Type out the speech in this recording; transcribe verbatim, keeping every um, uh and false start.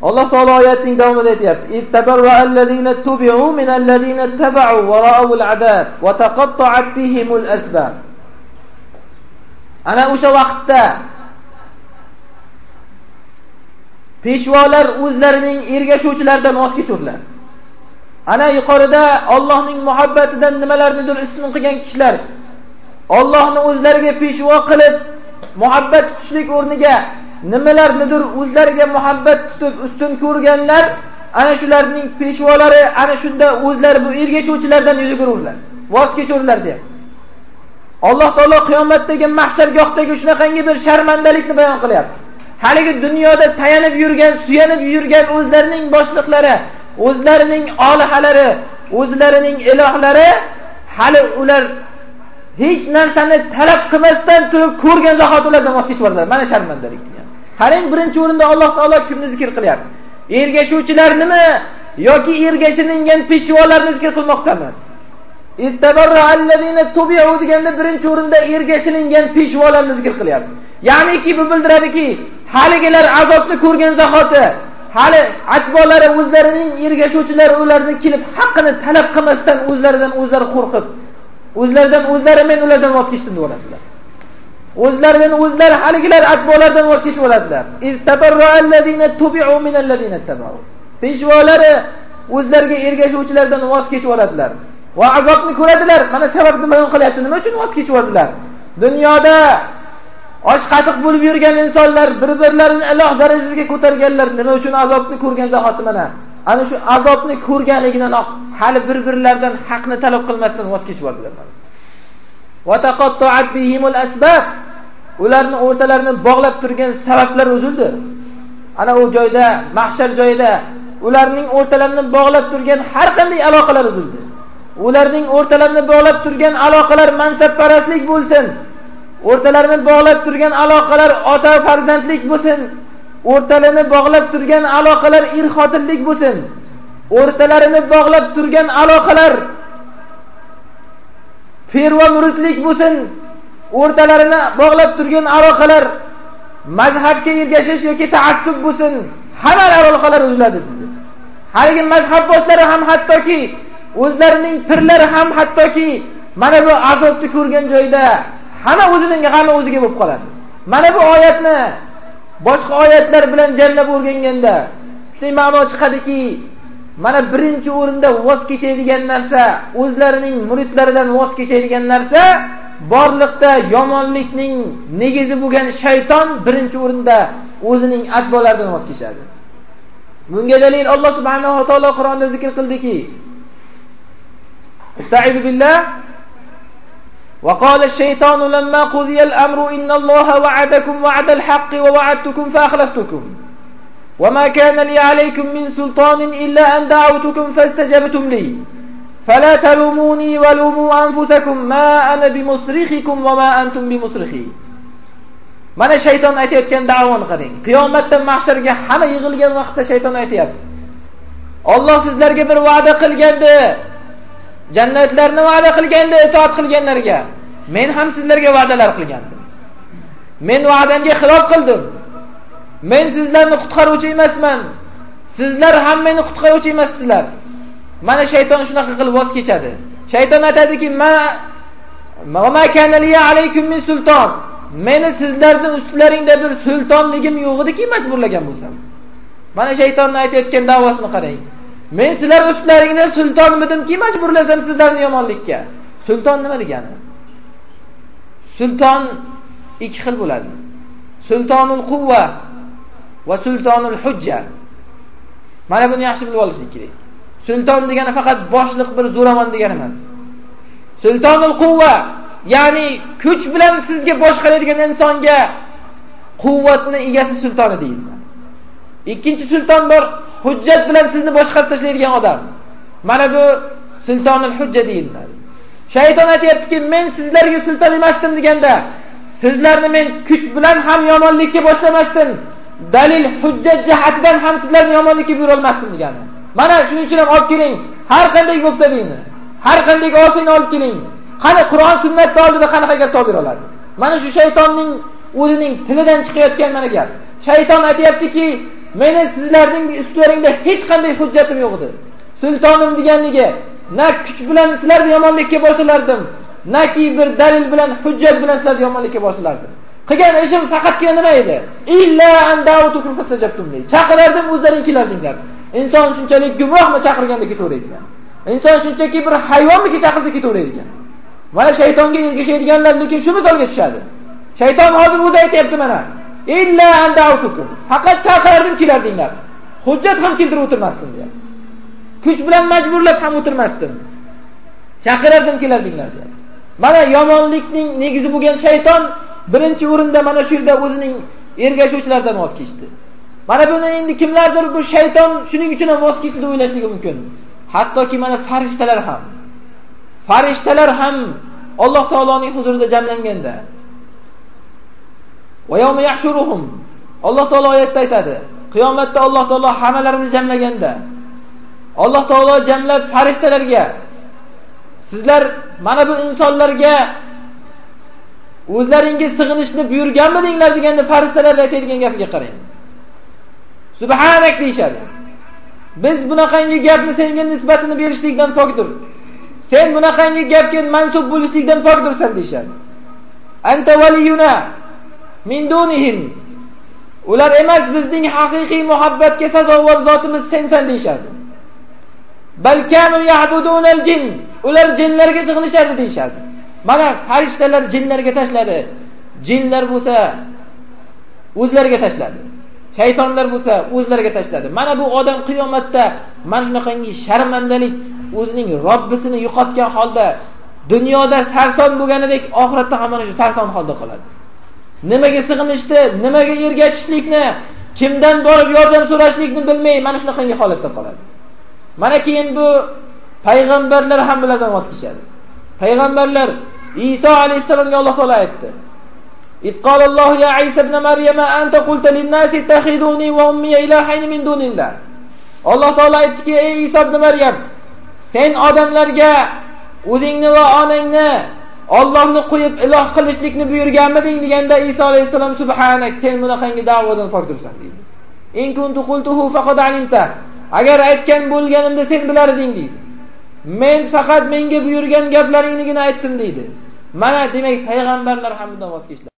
Alloh taolo oyatning davomida aytayapti: "Ittabarra'allazina tubi'u minallazina taba'u wa ra'awul 'adab wa taqatta'at bihimul asbab." Ana o'sha vaqtda peshvolar o'zlarining ergashuvchilaridan voz kechurlar. Ana yuqorida Allohning muhabbatidan nimalarnidir ustun qilgan kishilar Allohni o'zlariga peshvo qilib muhabbat tutishlik o'rniga nimalarnidir o'zlariga muhabbat tutib ustun ko'rganlar, ana shularning peshvolari ana shunda o'zlari bu ergashuvchilardan yuz o'girurlar, voz kechurlar deb. Alloh taolo qiyomatdagi mahshargohdagi shunaqangi bir sharmandalikni bayon qilyapti. Haligi dunyoda tayanib yurgan, suyanib yurgan o'zlarining boshliqlari, o'zlarining olihalari, o'zlarining ilohlari hali ular hech narsani talab qilmasdan turib ko'rgan zahot ulardan voz kechib yubordilar. Mana sharmandalik degan. Qarang, birinchi o'rinda Alloh taolo kimni zikr qilyapti? Ergashuvchilarnimi yoki ergashilingan peshvolarni zikr qilmoqdami? Ittabarra'allazina tubi'u deganda birinchi o'rinda ergashilingan peshvolarni zikr qilyapti. Ya'niki bu bildiradiki, haligilar azobni ko'rgan zahoti, hali atbolari o'zlarining ergashuvchilari ularni kelib haqqini talab qilmasdan o'zlaridan o'zlari qo'rqib, o'zlaridan o'zlari men ulardan voz kechdim deb oladilar. O'zlaridan o'zlari haligilar atbolardan voz kechib oladilar. Istabarra'allazina tubi'u minallazina tabau. Peshvolari o'zlariga ergashuvchilardan voz kechib oladilar va azobni ko'radilar. Mana sababni bayon qilyapti. Nima uchun voz kechib oladilar? Dunyoda osh qatiq bo'lib yurgan insonlar bir-birlarini iloh darajasiga ko'targanlar. Nima uchun azobni ko'rgan zahoti mana? Ana shu azobni ko'rganligidan hali bir-birlaridan haqni talab qilmasdan voz kechib oldilar. Va taqatta'at bihimul asbab. Ularning o'rtalarini bog'lab turgan sabablar uzildi. Ana u joyda, mahshar joyida ularning o'rtalarini bog'lab turgan har qanday aloqalar uzildi. Ularning o'rtalarini bog'lab turgan aloqalar mansabparastlik bo'lsin, o'rtalarini bog'lab turgan aloqalar ota farzandlik bo'lsin, o'rtalarini bog'lab turgan aloqalar er-xotinlik bo'lsin, o'rtalarini bog'lab turgan aloqalar fer va muridlik bo'lsin, o'rtalarini bog'lab turgan aloqalar mazhabga ergashish yoki taassub bo'lsin, hamma aloqalar uziladi dedi. Haligi mazhab boshlari ham hattoki o'zlarining pirlari ham hattoki mana bu azobni ko'rgan joyda hamma o'zining g'ami o'ziga bo'lib qoladi. Mana bu oyatni boshqa oyatlar bilan jamlab o'rganganda shunday ma'no chiqadiki, mana birinchi o'rinda voz kechadigan narsa, o'zlarining muridlaridan voz kechadigan narsa, borliqda yomonlikning negizi bo'lgan shayton birinchi o'rinda o'zining atbolaridan voz kechadi. Bunga dalil Alloh subhanahu va taolo Qur'onda zikr qildiki: Estaizu billah وقال الشيطان لما قضي الأمر إن الله وعدكم وعد الحق ووعدتكم فأخلفتكم وما كان لي عليكم من سلطان إلا أن دعوتكم فاستجبتم لي فلا تلوموني ولوموا أنفسكم ما أنا بمصرخكم وما أنتم بمصرخي. Mana shayton aytayotgan da'voni qarang. Qiyomatda mahsharga hamma yig'ilgan vaqtda shayton aytayapti: Alloh sizlarga bir va'da qilgandi, jannatlarni va'da qilganda itoat qilganlarga, men ham sizlarga va'dalar qilgandim. Men va'damga xilof qildim. Men sizlarni qutqaruvchi emasman. Sizlar ham meni qutqaruvchi emassizlar. Mana shayton shunaqa qilib voz kechadi. Shayton aytadiki: "Ma va ma kana li alaykum min sulton." Meni sizlarning ustlaringda bir sultonligim yo'q ediki majburlagan bo'lsam. Mana shaytonning aytayotgan da'vosini qarang. Men sizlar ustlaringda sultonmidimki majburlasam sizlarni yomonlikka. Sulton nima degani? Sulton ikki xil bo'ladi. Sultonul quvva va sultonul hujja. Mana buni yaxshi bilib olishing kerak. Sulton degani faqat boshliq bir zo'ravon degani emas. Sultonul quvva, ya'ni kuch bilan sizga boshqaradigan insonga quvvatni egasi sultoni deyiladi. Ikkinchi sulton bor, hujjat bilan sizni boshqarib tashlaydigan odam. Mana bu sultonul hujja deyiladi. Shayton aytayaptiki, men sizlarga sulton emasdim deganda, sizlarni men kuch bilan ham yomonlikka boshlamasdim, dalil hujjat jihatidan ham sizlarni yomonlikka buyura olmasdim degani. Mana shuning uchun ham olib keling, har qanday bo'lsa deydi. Har qanday olsang olib keling. Qani Qur'on sunnatni oldida qanaqa gap topib oladi? Mana shu shaytonning o'zining tilidan chiqayotgan mana gap. Shayton aytayaptiki, meni sizlarning ustilaringda hech qanday hujjatim yo'q edi. Sultonim deganligi, na kuch bilan sizlarni yomonlikka boshilardim, naki bir dalil bilan, hujjat bilan sizlarni yomonlikka boshilardim. Qilgan ishim faqatgina nima edi? Illa an da'utukum fastajabtum li. Chaqirardim, o'zlaring kelardinglar. Inson shunchalik gumrohmi chaqirganda ketaveradigan? Inson shunchaki bir hayvonmi chaqirsa ketaveradigan? Mana shaytonga ergashadiganlar lekin shu misolga tushadi. Shayton hozir o'zi aytayapti mana. Illa an da'utukum. Faqat chaqirardim, kelardinglar. Hujjat ham keltirib o'tirmasdim deya. Kuch bilan majburlab ham o'tirmasdim. Chaqirardim, kelardinglar deya. Mana yomonlikning negizi bo'lgan shayton birinchi o'rinda mana shu yerda o'zining ergashuvchilaridan voz kechdi. Mana buni endi kimlardir bu shayton shuning uchun ham voz kechdi deb o'ylashligi mumkin. Hattoki mana farishtalar ham. Farishtalar ham Alloh taoloning huzurida jamlanganda. Va yawma yahshuruhum. Alloh taolo oyatda aytadi. Qiyomatda Alloh taolo hammalarini jamlaganda Alloh taolo jamlab farishtalarga sizlar mana bu insonlarga o'zlaringiz sig'inishni buyurganmidinglar deganda farishtalar aytadigan gapiga qarang. Subhanak deyshadi. Biz bunaqangi gapni senga nisbatini berishlikdan pokdir. Sen bunaqangi gapga mansub bo'lishlikdan pokdirsan deyshadi. Anta valiyuna min dunihim. Ular emas bizning haqiqiy muhabbatga sazovor zotimiz sensan deyshadi. Bal kanu ya'budunal jin. Ular jinlarga sig'inishardi deyshadi. Mana farishtalar jinlarga tashladi. Jinlar bo'lsa o'zlariga tashladi. Shaytonlar bo'lsa o'zlariga tashladi. Mana bu odam qiyomatda mana shunaqangi sharmandalik o'zining Robbisini yo'qotgan holda dunyoda sarson bo'lganidek oxiratda ham mana shu sarson holda qoladi. Nimaga sig'inishni, nimaga ergashishlikni, kimdan borib yordam so'rashlikni bilmay mana shunaqangi holatda qoladi. Mana keyin bu payg'ambarlar ham bulardan voz kechadi. Payg'ambarlar Iso alayhisalomga Alloh taolo aytdi. Itqalallohu ya Isa ibn Maryam anta qulta lin-nasi ittakhiduni wa ummi ilahayn min dunillah. Alloh taolo aytdiki, ey Iso ibn Maryam, sen odamlarga o'zingni va onangni Allohni qo'yib iloh qilishlikni buyurganmiding deganda Iso alayhisalom subhanak, sen bunaqangi da'vodan pokdirsan dedi. In kuntu qultuhu faqad alimta. Agar aytgan bo'lganimda sen bilarding dedi. Men faqat menga buyurgan gaplaringni aytdim dedi. Mana demak payg'ambarlar ham bundan voz kechdilar.